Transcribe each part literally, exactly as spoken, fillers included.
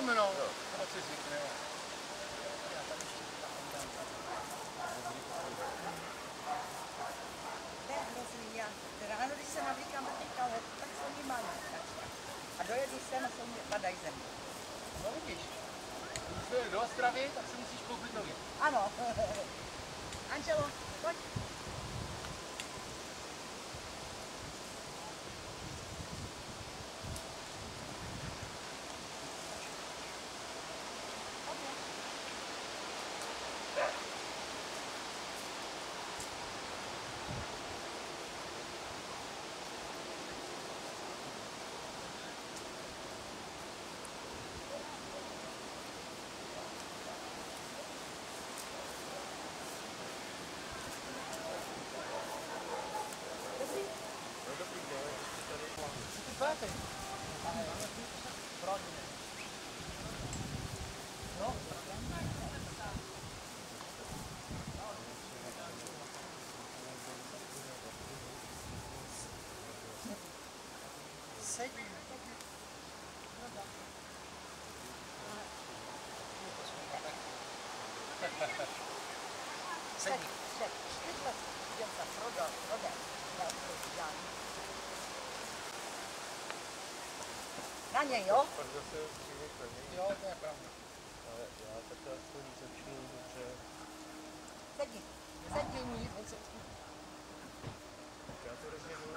můžeme, no. To si zvykne. To je hrozný, já ráno, když se navlíkám do těch kalhot, tak jsou mi malý. A dojedu sem a jsou mi, padají země. No vidíš, když jde do Ostravy, tak si musíš koupit nově. Ano. Anželo, pojď. Pátek. No. Sedí. Sedí. Čtyři let dělka prodal, prodal. Na něj, jo? Pak zase přijde k něj. Jo, to je pravda. Ale já takhle aspoň začnu dobře. Sedni, sedni mít, on se uspí. Já to rozjedu.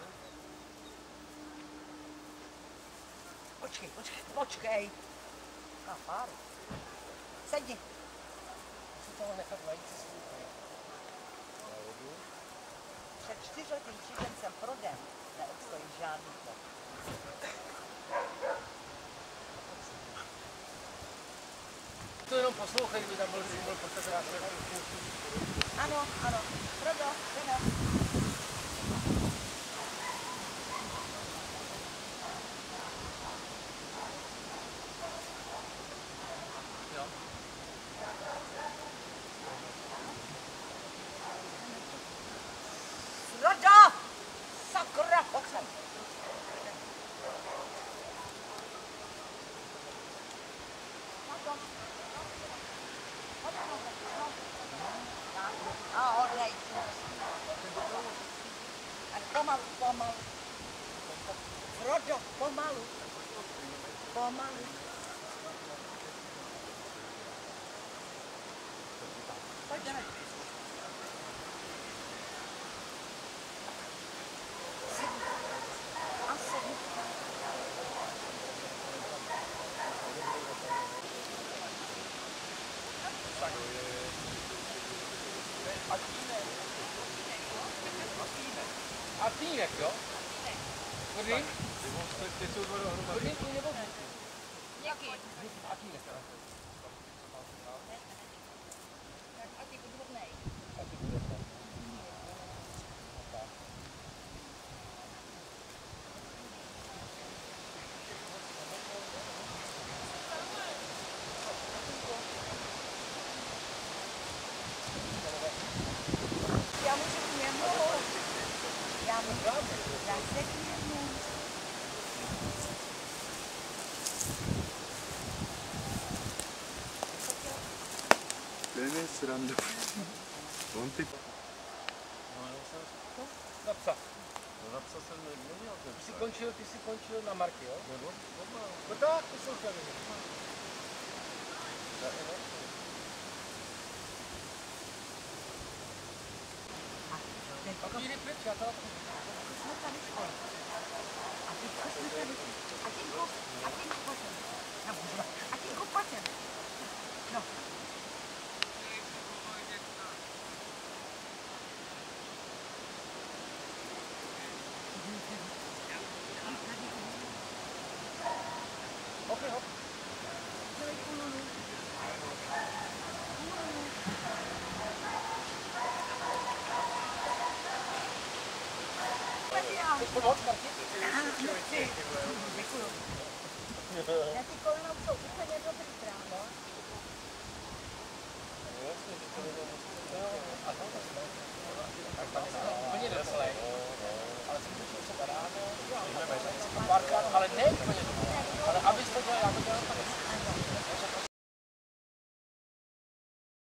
Počkej, počkej, počkej. A pár. Sedni. Musí toho nechat najít si svůj. Já jedu. Před čtyřletým příjemcem prodem neobstojí žádný plot. To jenom poslouchej, kdyby tam byl symbol, protože já se Ano, ano. Prodo, prodo. jo. Prodo! Sakra, pojď sem. A odlej. A pomalu, pomalu. Frodo, pomalu. Pomalu. Pojď jdeme. Sedni. A sedni. A týnek, jo? Kurník? Ty jsou dva dohromady. Kurník nebo ne? Jaký? A týnek, jo? A ty podvodnej. A ty bude tam. Já můžu k němu. Já můžu. Já se k němu. Ten je sranda. On ty... No, já jsem to na psa. No na psa jsem neměl ten Ty jsi psa. končil, ty jsi končil na Marky, jo? Nebo? Nebo? No tak, to jsou tady. A ty jde pryč, já to... Jsme tady spolu. A teď jsme tady. A tím kop, a tím kopatem. No, a tím kopatem. No. Ok, hop. Dělej kulunu. Chceš pomoct, Marky? Děkuju.